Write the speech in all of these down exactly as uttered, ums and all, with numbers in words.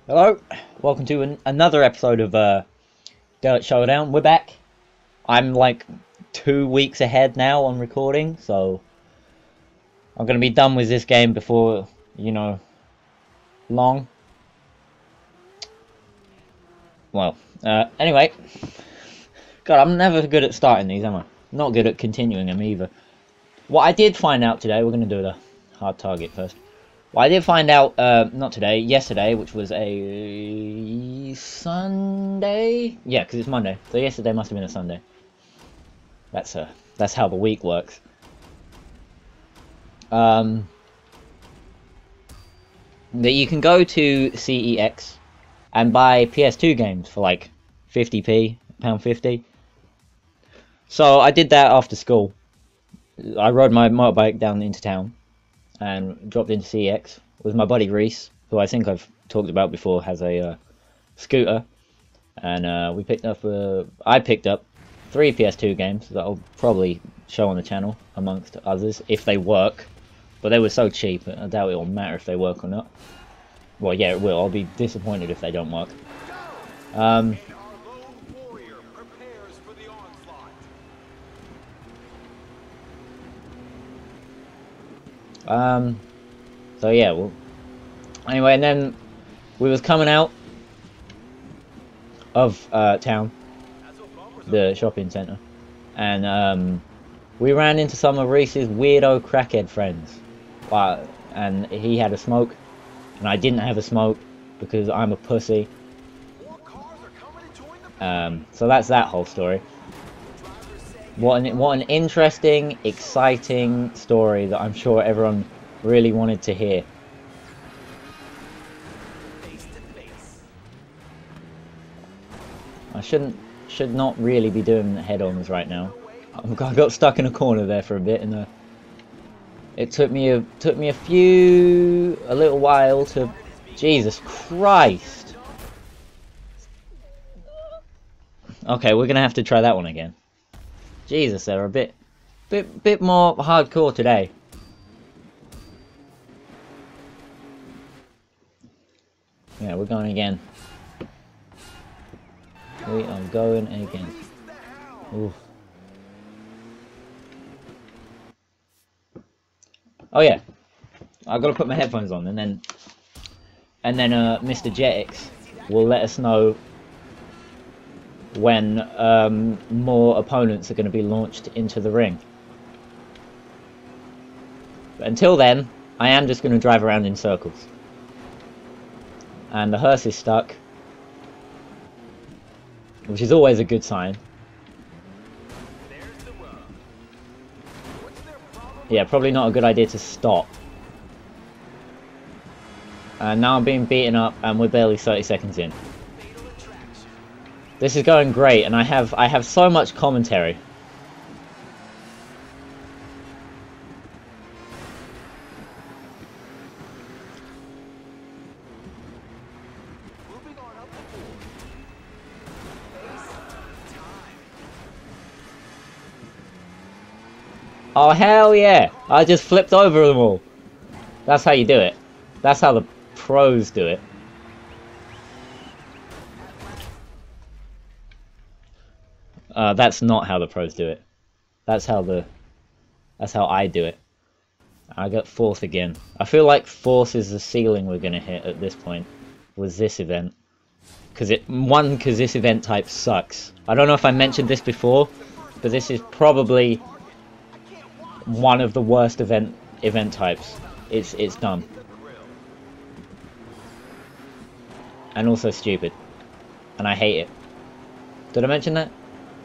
Hello, welcome to an another episode of uh, Showdown. We're back. I'm like two weeks ahead now on recording, so I'm gonna be done with this game before, you know, long. Well, uh, anyway, God, I'm never good at starting these, am I? Not good at continuing them either. What I did find out today, we're gonna do the hard target first. Well, I did find out, uh, not today, yesterday, which was a Sunday? Yeah, because it's Monday. So yesterday must have been a Sunday. That's uh, that's how the week works. Um, that you can go to C E X and buy P S two games for like fifty p, one pound fifty. So I did that after school. I rode my motorbike down into town and dropped into C E X with my buddy Reese, who I think I've talked about before, has a uh, scooter, and uh, we picked up. Uh, I picked up three P S two games that I'll probably show on the channel, amongst others, if they work. But they were so cheap, I doubt it will matter if they work or not. Well, yeah, it will. I'll be disappointed if they don't work. Um, Um, so yeah, well, anyway, and then we was coming out of uh, town, the shopping centre, and um, we ran into some of Reese's weirdo crackhead friends, uh, and he had a smoke, and I didn't have a smoke because I'm a pussy. Um, so that's that whole story. What an, what an interesting, exciting story that I'm sure everyone really wanted to hear. I shouldn't, should not really be doing head-ons right now. I got stuck in a corner there for a bit, and uh, it took me a took me a few, a little while to. Jesus Christ! Okay, we're gonna have to try that one again. Jesus, they're a bit, bit, bit more hardcore today. Yeah, we're going again. We are going again. Oof. Oh yeah, I gotta put my headphones on, and then, and then uh, Mister Jetix will let us know when um, more opponents are going to be launched into the ring. But until then, I am just going to drive around in circles. And the hearse is stuck, which is always a good sign. Yeah, probably not a good idea to stop. And now I'm being beaten up, and we're barely thirty seconds in. This is going great, and I have I have so much commentary. Oh hell yeah! I just flipped over them all. That's how you do it. That's how the pros do it. Uh, that's not how the pros do it. That's how the, that's how I do it. I got fourth again. I feel like fourth is the ceiling we're gonna hit at this point with this event. Cause it one, cause this event type sucks. I don't know if I mentioned this before, but this is probably one of the worst event event types. It's it's dumb. And also stupid. And I hate it. Did I mention that?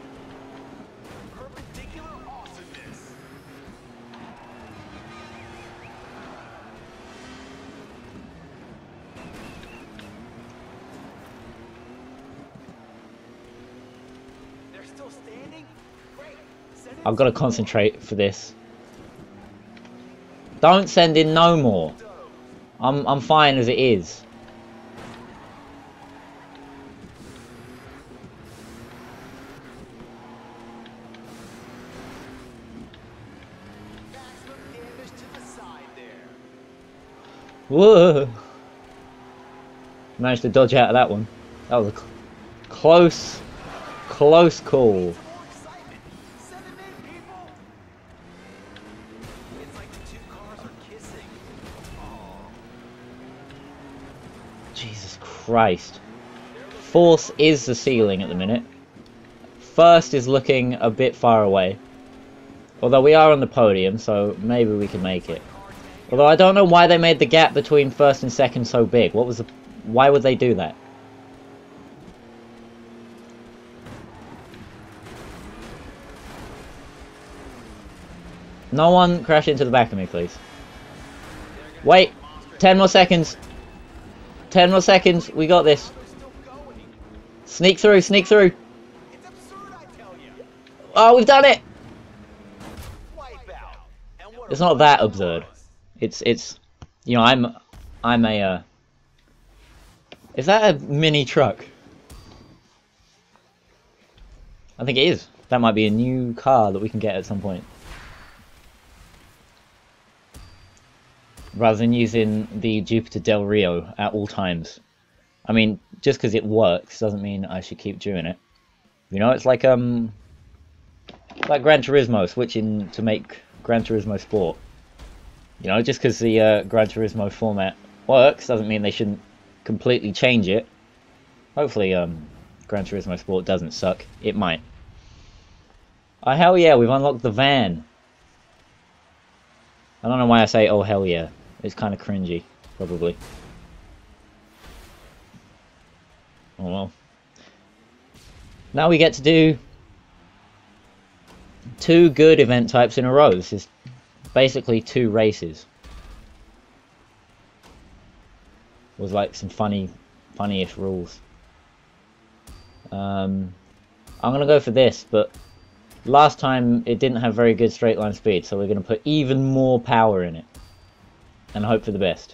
I've got to concentrate for this. Don't send in no more. I'm I'm fine as it is. Whoa. Managed to dodge out of that one. That was a cl close, close call. Jesus Christ. Fourth is the ceiling at the minute. First is looking a bit far away. Although we are on the podium, so maybe we can make it. Although I don't know why they made the gap between first and second so big. What was the... Why would they do that? No one crash into the back of me, please. Wait! Ten more seconds! Ten more seconds! We got this! Sneak through! Sneak through! Oh, we've done it! It's not that absurd. It's, it's... You know, I'm... I'm a, uh... Is that a mini truck? I think it is. That might be a new car that we can get at some point. Rather than using the Jupiter Del Rio at all times. I mean, just because it works doesn't mean I should keep doing it. You know, it's like, um... like Gran Turismo, switching to make Gran Turismo Sport. You know, just because the uh, Gran Turismo format works doesn't mean they shouldn't completely change it. Hopefully, um, Gran Turismo Sport doesn't suck. It might. Oh, hell yeah, we've unlocked the van. I don't know why I say, oh, hell yeah. It's kind of cringy, probably. Oh, well. Now we get to do two good event types in a row. This is basically two races. With like some funny, funny-ish rules. Um, I'm gonna go for this, but last time it didn't have very good straight line speed, so we're gonna put even more power in it and hope for the best.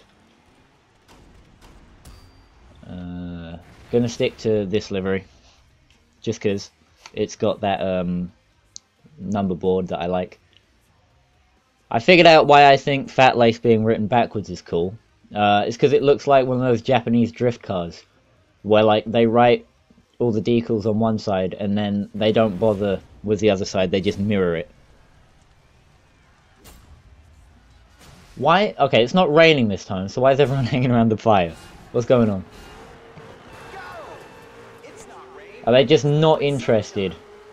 Uh, gonna stick to this livery, just because it's got that um, number board that I like. I figured out why I think Fat Lace being written backwards is cool. Uh, it's because it looks like one of those Japanese drift cars, where like they write all the decals on one side and then they don't bother with the other side, they just mirror it. Why? Okay, it's not raining this time, so why is everyone hanging around the fire? What's going on? Are they just not interested?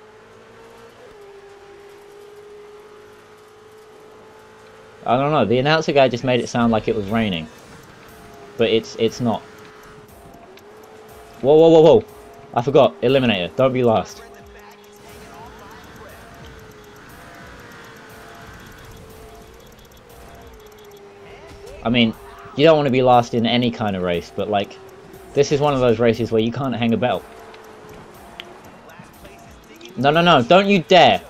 I don't know, the announcer guy just made it sound like it was raining. But it's it's not. Whoa, whoa, whoa, whoa. I forgot. Eliminator. Don't be last. I mean, you don't want to be last in any kind of race, but like, this is one of those races where you can't hang a belt. No, no, no. Don't you dare.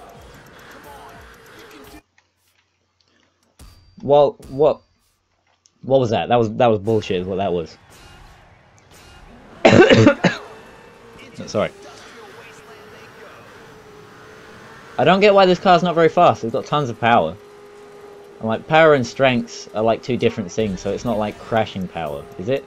Well, what? What was that? That was that was bullshit. Is what that was. Sorry. I don't get why this car's not very fast. It's got tons of power. And like power and strengths are like two different things, so it's not like crashing power, is it?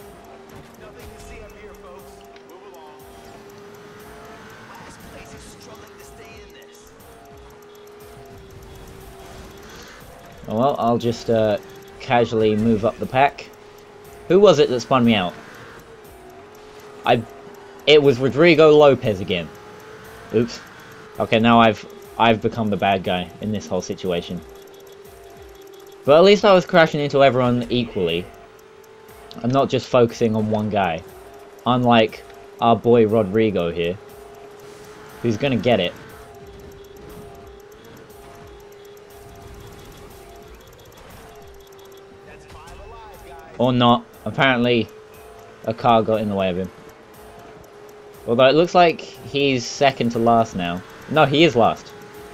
Oh, well, I'll just uh, casually move up the pack. Who was it that spun me out? I... It was Rodrigo Lopez again. Oops. Okay, now I've I've become the bad guy in this whole situation. But at least I was crashing into everyone equally. I'm not just focusing on one guy. Unlike our boy Rodrigo here, who's gonna get it. Or not. Apparently, a car got in the way of him. Although it looks like he's second to last now. No, he is last.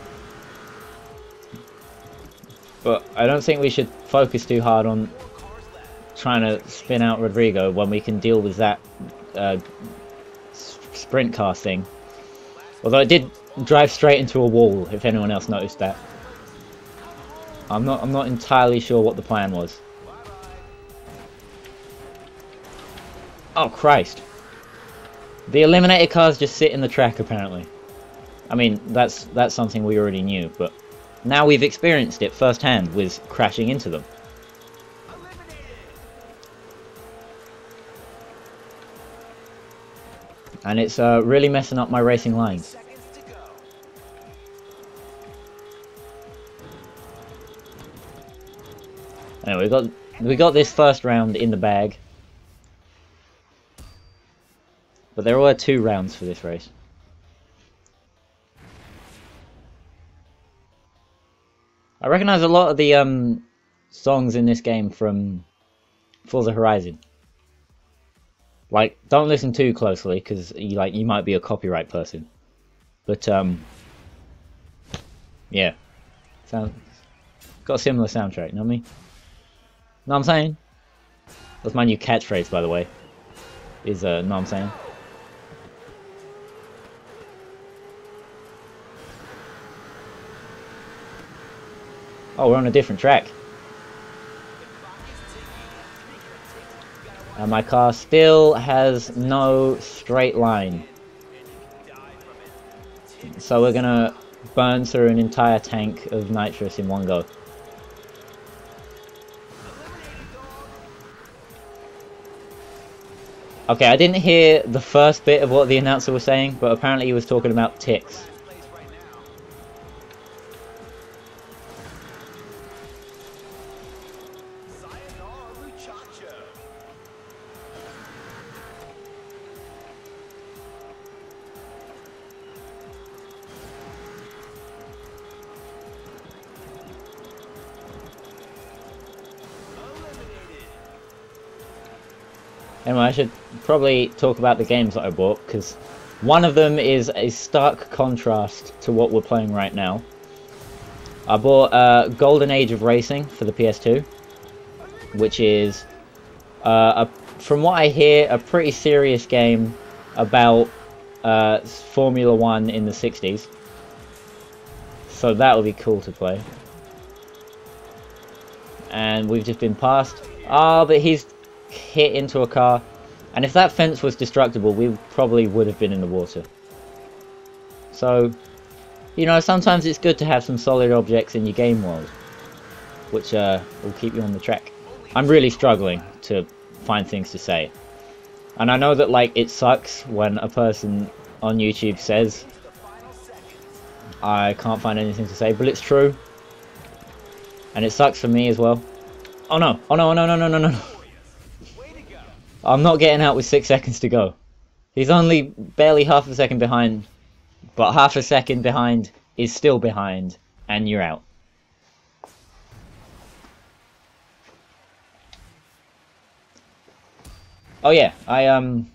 But I don't think we should focus too hard on trying to spin out Rodrigo when we can deal with that uh, sprint car thing. Although it did drive straight into a wall, if anyone else noticed that. I'm not, I'm not entirely sure what the plan was. Oh, Christ. The eliminated cars just sit in the track, apparently. I mean, that's that's something we already knew, but now we've experienced it firsthand with crashing into them. And it's uh, really messing up my racing lines. Anyway, we got we got this first round in the bag, but there were two rounds for this race. I recognise a lot of the um, songs in this game from Forza Horizon. Like, don't listen too closely because you like you might be a copyright person. But um, yeah, sound got a similar soundtrack. You know what I mean? Know what I'm saying? That's my new catchphrase, by the way. Is uh, know what I'm saying? Oh, we're on a different track. And my car still has no straight line. So we're gonna burn through an entire tank of nitrous in one go. Okay, I didn't hear the first bit of what the announcer was saying, but apparently he was talking about ticks. Anyway, I should probably talk about the games that I bought, because one of them is a stark contrast to what we're playing right now. I bought uh, Golden Age of Racing for the P S two, which is, uh, a, from what I hear, a pretty serious game about uh, Formula One in the sixties. So that would be cool to play. And we've just been passed. Ah, oh, but he's hit into a car, and if that fence was destructible, we probably would have been in the water. So, you know, sometimes it's good to have some solid objects in your game world, which uh, will keep you on the track. I'm really struggling to find things to say, and I know that, like, it sucks when a person on YouTube says I can't find anything to say, but it's true, and it sucks for me as well. Oh no, oh no, no, no, no, no, no, no. I'm not getting out with six seconds to go. He's only barely half a second behind, but half a second behind is still behind, and you're out. Oh yeah, I um,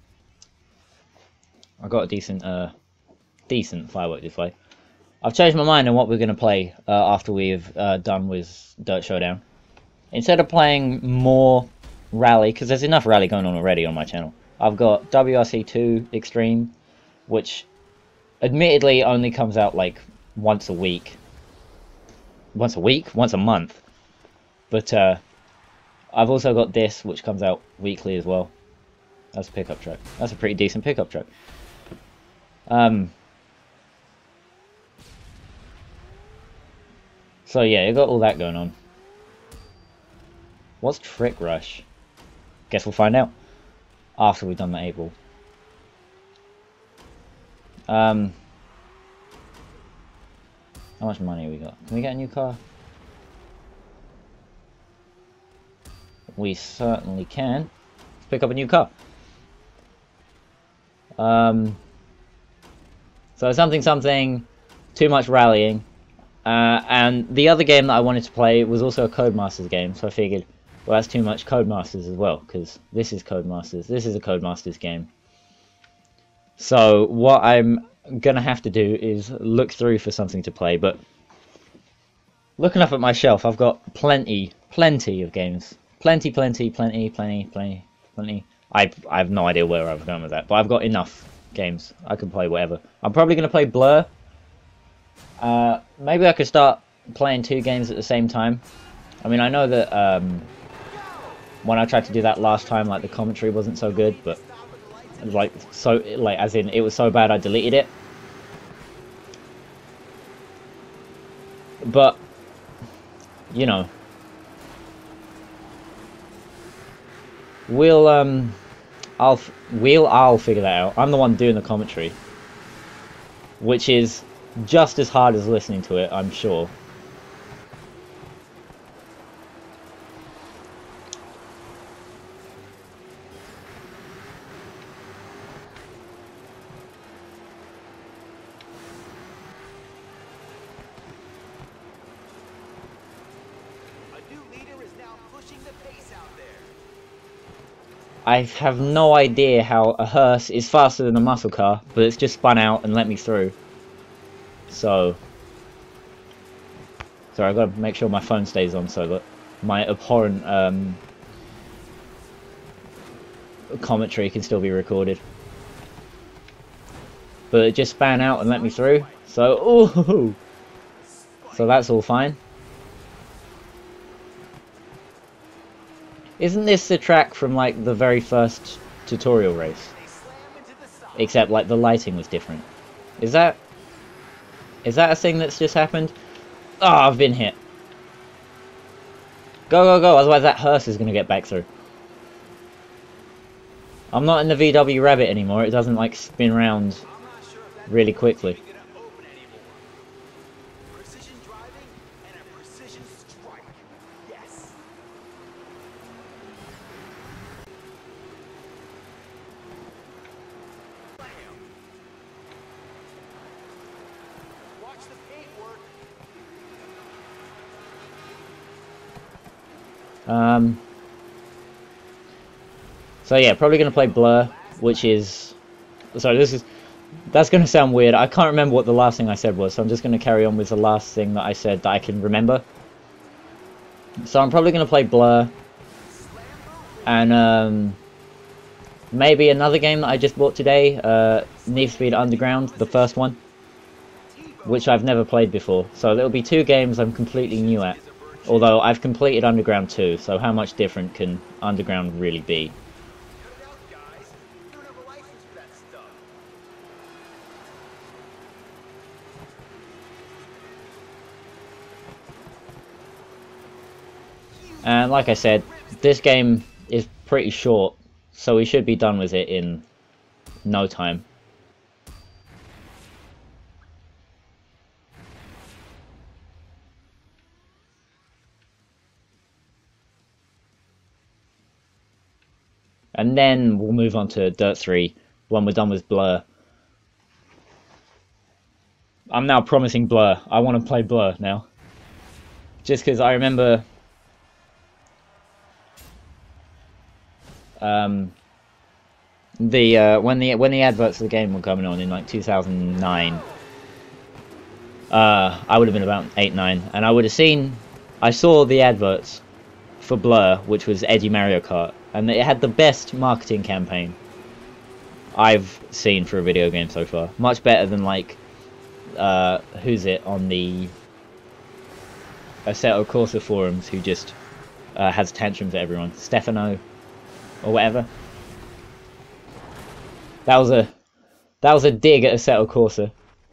I got a decent uh, decent firework display. I've changed my mind on what we're gonna play uh, after we've uh, done with Dirt Showdown. Instead of playing more rally, because there's enough rally going on already on my channel, I've got W R C two Extreme, which admittedly only comes out like once a week. Once a week? Once a month. But uh, I've also got this, which comes out weekly as well. That's a pickup truck. That's a pretty decent pickup truck. Um. So yeah, you got all that going on. What's Trick Rush? Guess we'll find out after we've done the eight ball. Um, how much money have we got? Can we get a new car? We certainly can. Let's pick up a new car. Um, so something something, too much rallying. Uh, and the other game that I wanted to play was also a Codemasters game, so I figured, well, that's too much Codemasters as well, because this is Codemasters, this is a Codemasters game. So what I'm going to have to do is look through for something to play, but looking up at my shelf, I've got plenty, plenty of games. Plenty, plenty, plenty, plenty, plenty, plenty. I, I have no idea where I was going with that, but I've got enough games. I can play whatever. I'm probably going to play Blur. Uh, maybe I could start playing two games at the same time. I mean, I know that um, when I tried to do that last time, like the commentary wasn't so good, but it was like so like as in it was so bad I deleted it. But you know, we'll um, I'll we'll I'll figure that out. I'm the one doing the commentary, which is just as hard as listening to it, I'm sure. I have no idea how a hearse is faster than a muscle car, but it's just spun out and let me through. So, sorry, I've got to make sure my phone stays on so that my abhorrent um, commentary can still be recorded. But it just span out and let me through. So, ooh, so that's all fine. Isn't this the track from like the very first tutorial race? Except like the lighting was different. Is that is that a thing that's just happened? Oh, I've been hit. Go, go, go, otherwise that hearse is gonna get back through. I'm not in the V W Rabbit anymore, it doesn't like spin around really quickly. Um, so yeah, probably going to play Blur, which is... Sorry, this is... That's going to sound weird. I can't remember what the last thing I said was, so I'm just going to carry on with the last thing that I said that I can remember. So I'm probably going to play Blur. And, um... maybe another game that I just bought today, uh, Need for Speed Underground, the first one. Which I've never played before. So there'll be two games I'm completely new at. Although I've completed Underground two, so how much different can Underground really be? And like I said, this game is pretty short, so we should be done with it in no time. And then we'll move on to Dirt three when we're done with Blur. I'm now promising Blur. I want to play Blur now. Just because I remember... Um, the uh, when the when the adverts for the game were coming on in like two thousand nine, uh, I would have been about eight, nine, and I would have seen, I saw the adverts for Blur, which was Edgy Mario Kart, and it had the best marketing campaign I've seen for a video game so far. Much better than like, uh, who's it on the Assetto Corsa forums who just uh, has tantrums at everyone, Stefano. Or whatever. That was a that was a dig at Assetto Corsa.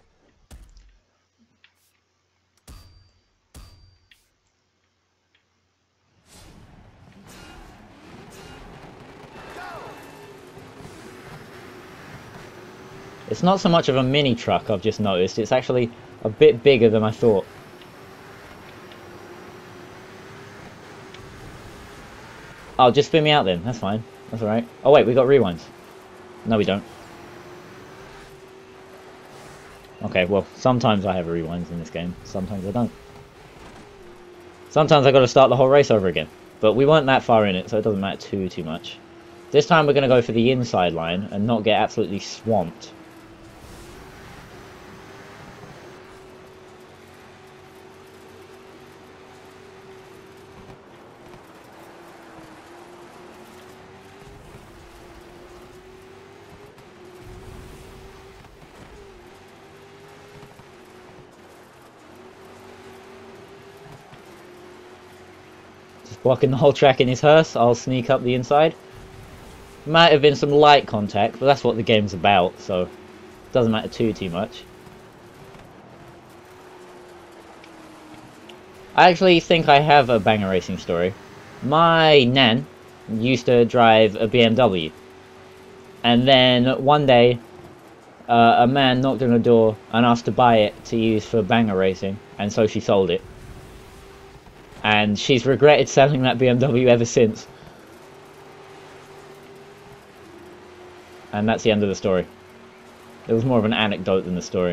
It's not so much of a mini truck, I've just noticed. It's actually a bit bigger than I thought. Oh, just spin me out then. That's fine. That's alright. Oh wait, we got rewinds. No, we don't. Okay, well, sometimes I have rewinds in this game. Sometimes I don't. Sometimes I got to start the whole race over again. But we weren't that far in it, so it doesn't matter too, too much. This time we're going to go for the inside line and not get absolutely swamped. blocking the whole track in his hearse. I'll sneak up the inside. Might have been some light contact, but that's what the game's about, so it doesn't matter too, too much. I actually think I have a banger racing story. My nan used to drive a B M W. And then one day, uh, a man knocked on her door and asked to buy it to use for banger racing, and so she sold it. And she's regretted selling that B M W ever since. And that's the end of the story. It was more of an anecdote than the story.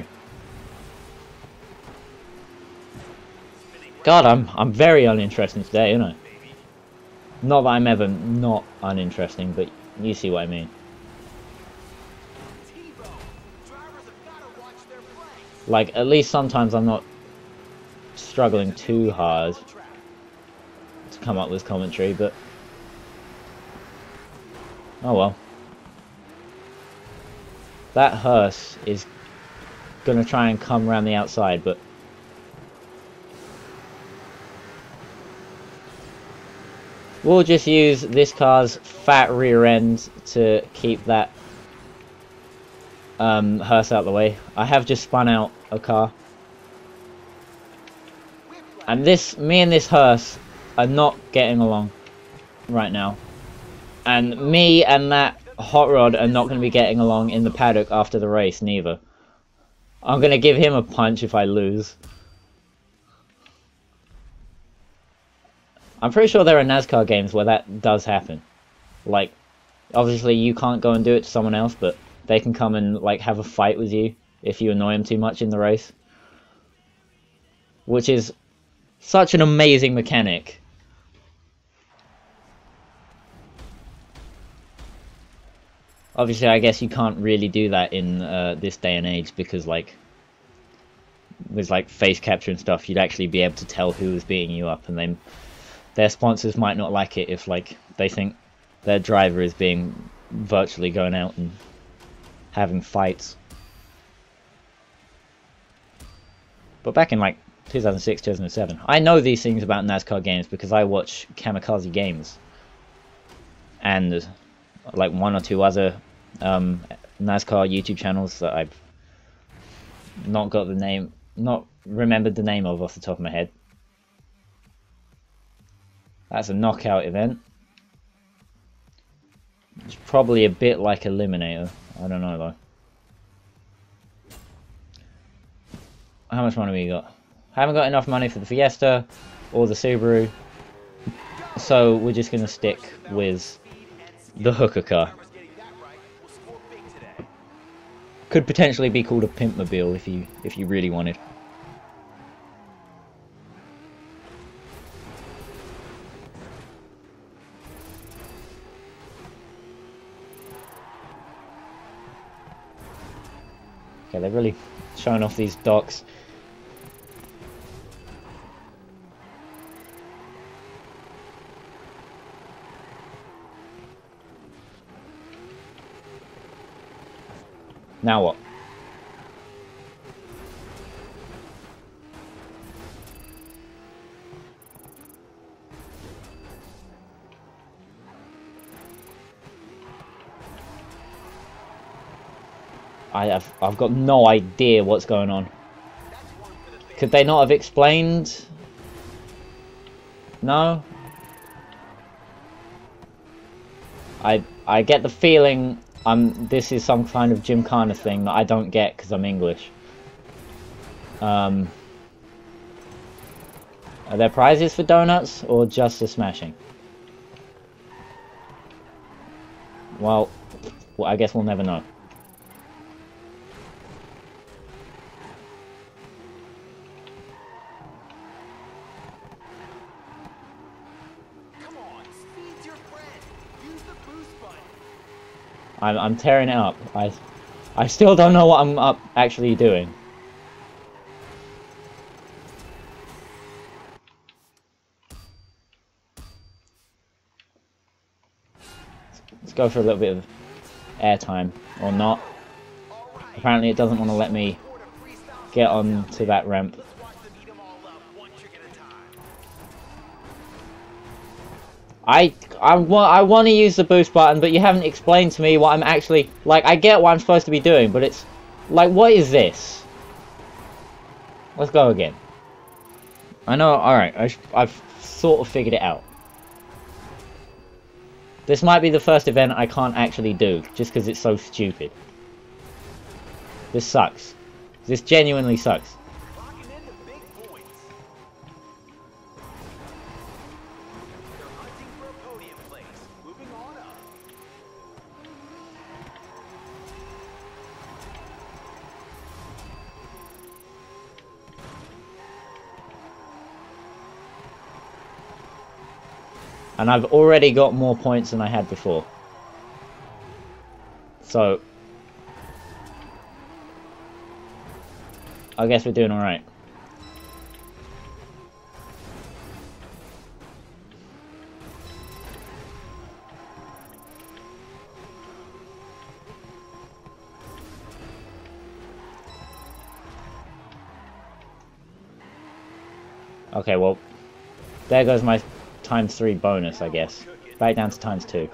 God, I'm I'm very uninteresting today, aren't I? Not that I'm ever not uninteresting, but you see what I mean. Like, at least sometimes I'm not struggling too hard to come up with commentary, but oh well. That hearse is gonna try and come around the outside, but we'll just use this car's fat rear end to keep that um, hearse out of the way. I have just spun out a car. And this, me and this hearse are not getting along right now. And me and that hot rod are not going to be getting along in the paddock after the race, neither. I'm going to give him a punch if I lose. I'm pretty sure there are NASCAR games where that does happen. Like, obviously you can't go and do it to someone else, but they can come and like have a fight with you if you annoy them too much in the race. Which is such an amazing mechanic. Obviously, I guess you can't really do that in uh, this day and age because, like, with like face capture and stuff, you'd actually be able to tell who was beating you up, and they, their sponsors might not like it if, like, they think their driver is being virtually going out and having fights. But back in like two thousand six, two thousand seven, I know these things about NASCAR games because I watch Kamikaze Games and like one or two other um, NASCAR YouTube channels that I've not got the name, not remembered the name of off the top of my head. That's a knockout event. It's probably a bit like Eliminator. I don't know though. How much money we got? I haven't got enough money for the Fiesta or the Subaru, so we're just gonna stick with the hooker car. Could potentially be called a pimpmobile if you if you really wanted. Okay, they're really showing off these docks. Now what? I have I've got no idea what's going on. Could they not have explained? No? I I get the feeling I'm this is some kind of Gymkhana thing that I don't get because I'm English. Um Are there prizes for donuts or just for smashing? Well, well I guess we'll never know. I'm, I'm tearing it up. I, I still don't know what I'm up actually doing. Let's go for a little bit of airtime, or not. Apparently it doesn't want to let me get on to that ramp. I I want I want to use the boost button, but you haven't explained to me what I'm actually like. I get what I'm supposed to be doing, but it's like, what is this? Let's go again. I know. All right, I I've sort of figured it out. This might be the first event I can't actually do, just because it's so stupid. This sucks. This genuinely sucks. And I've already got more points than I had before. So I guess we're doing alright. Okay, well, there goes my times three bonus, I guess. Back down to times two.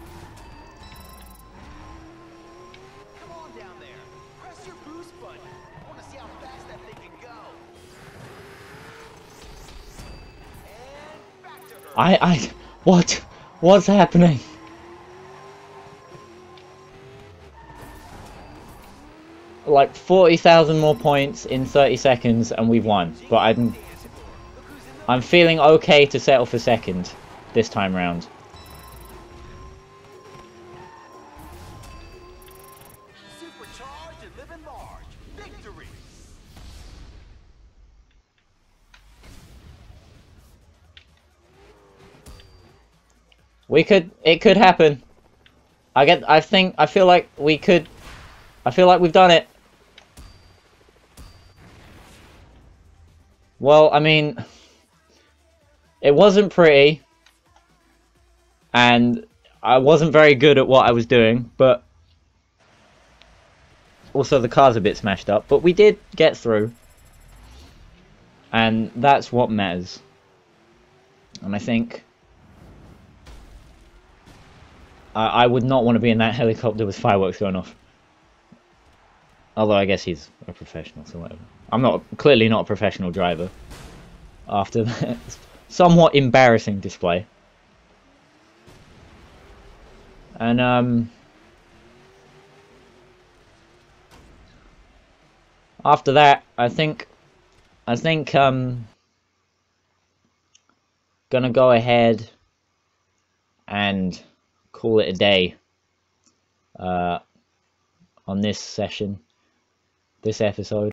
I, I, what? What's happening? Like forty thousand more points in thirty seconds and we've won. But I'm, I'm feeling okay to settle for second this time round. We could, it could happen. I get, I think, I feel like we could, I feel like we've done it. Well, I mean, it wasn't pretty, and I wasn't very good at what I was doing, but also the car's a bit smashed up, but we did get through, and that's what matters. And I think I, I would not want to be in that helicopter with fireworks going off. Although I guess he's a professional, so whatever. I'm not clearly not a professional driver. After that somewhat embarrassing display. And um after that, I think I think um gonna go ahead and call it a day uh on this session, this episode.